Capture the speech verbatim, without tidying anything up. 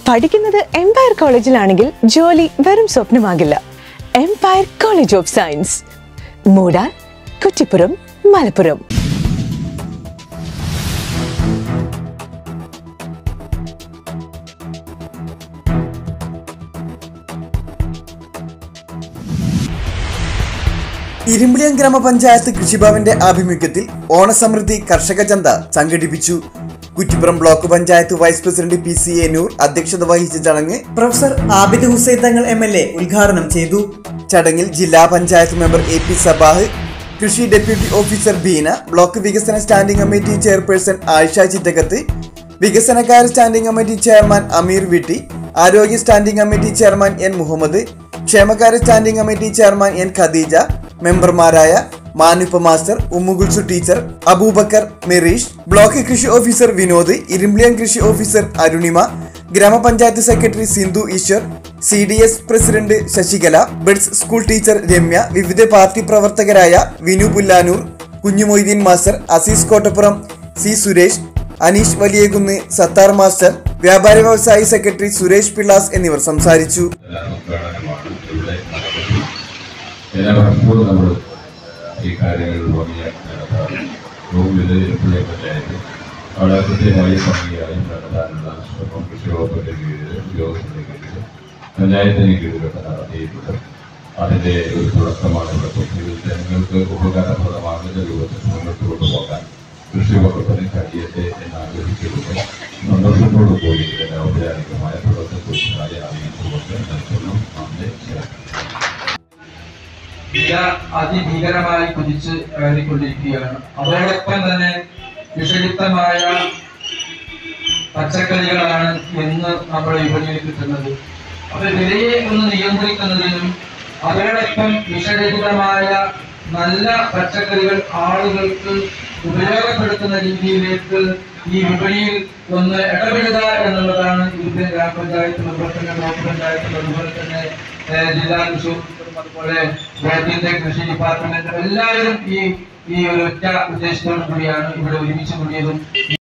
പഠിക്കുന്നത് എംപയർ കോളേജിലാണെങ്കിൽ ജോലി വെറും സ്വപ്നമാകില്ല. Empire college of science, Moodal, Kuttippuram, Malappuram. Irumbiliyam ഗ്രാമപഞ്ചായത്ത് കൃഷിഭവന്റെ ആഭിമുഖ്യത്തിൽ ഓണസമൃദ്ധി കർഷക ചന്ത സംഘടിപ്പിച്ചു. Kuttippuram block panchayat vice president P C A Noor അധ്യക്ഷത വഹിച്ച ചടങ്ങ് professor Abid Hussain Thangal M L A ഉദ്ഘാടനം ചെയ്തു. ചടങ്ങിൽ ജില്ലാ panchayat member A P Sabah, കൃഷി ഡെപ്യൂട്ടി ഓഫീസർ ബീന, ബ്ലോക്ക് വികസന standing committee chairperson Ayisha Chittakath, വികസനകാര്യ standing committee chairman Ameer Vitti, ആരോഗ്യ standing committee chairman N Muhammad, ക്ഷേമകാര്യ standing committee chairman N Khadeeja, മെമ്പർമാരായ Manuppa master, Ummugulsu teacher, Aboobacker, Mereesh, block കൃഷി ഓഫീസർ വിനോദ്, ഇരുമ്പിളിയം കൃഷി ഓഫീസർ അരുണിമ, ഗ്രാമപഞ്ചായത്ത് secretary Sindhu Eswar, C D S president Sasikala, buds school teacher Ramya, വിവിധ പാർട്ടി പ്രവർത്തകരായ Vinu Pullanur, Kunhumoideen master, Azeez Kottappuram, C Suresh, Aneesh Valiyakunnu, Sathar master, വ്യാപാര വ്യവസായി സെക്രട്ടറി സുരേഷ് പിള്ളാസ് എന്നിവർ സംസാരിച്ചു. എല്ലാവർക്കും നമ്മൾ ഈ കാര്യങ്ങളിൽ വലിയ റൂമിൽ ഇരുപ്പിളിയം പഞ്ചായത്ത് അവിടെ കൃത്യമായി ഭംഗിയായും നടത്താനുള്ള ശ്രമം കൃഷി വകുപ്പിൻ്റെ കീഴിൽ ഉദ്യോഗസ്ഥരുടെ കീഴിൽ പഞ്ചായത്തിന് കീഴിലൊക്കെ നടത്തിയിട്ടുണ്ട്. അതിൻ്റെ ഒരു തുടക്കമാണ് ഇവിടെ കുട്ടികൾ ജനങ്ങൾക്ക് ഉപകാരപ്രദമാകുന്ന രൂപത്തിൽ മുന്നോട്ട് കൊണ്ടുപോകാൻ കൃഷി വകുപ്പിന് കഴിയട്ടെ എന്ന് ആഗ്രഹിച്ചുകൊണ്ട് സന്തോഷത്തോടു കൂടി ഇതിൻ്റെ ഔപചാരികമായ തുടക്കക്കുറിച്ചായി അറിയിച്ചുകൊണ്ട് നിർത്തുന്നു. നന്ദി. വില അതിഭീകരമായി കുതിച്ച് കയറിക്കൊണ്ടിരിക്കുകയാണ്. അതോടൊപ്പം തന്നെ വിഷലിപ്തമായ പച്ചക്കറികളാണ് ഇന്ന് നമ്മുടെ വിപണിയിൽ കിട്ടുന്നത്. അത് വിലയെ ഒന്ന് നിയന്ത്രിക്കുന്നതിനും അതോടൊപ്പം വിഷരഹിതമായ നല്ല പച്ചക്കറികൾ ആളുകൾക്ക് ഉപയോഗപ്പെടുത്തുന്ന രീതിയിലേക്ക് ഈ വിപണിയിൽ ഒന്ന് ഇടപെടുക എന്നുള്ളതാണ് ഇതിന്റെ ഗ്രാമപഞ്ചായത്ത്, അതുപോലെ തന്നെ ബ്ലോക്ക് പഞ്ചായത്ത്, അതുപോലെ തന്നെ ജില്ലാ കൃഷി, അതുപോലെ രാജ്യത്തെ കൃഷി ഡിപ്പാർട്ട്മെന്റ് എല്ലാവരും ഈ ഈ ഒരു ഒറ്റ ഉദ്ദേശത്തോടു കൂടിയാണ് ഇവിടെ ഒരുമിച്ച് കൂടിയതും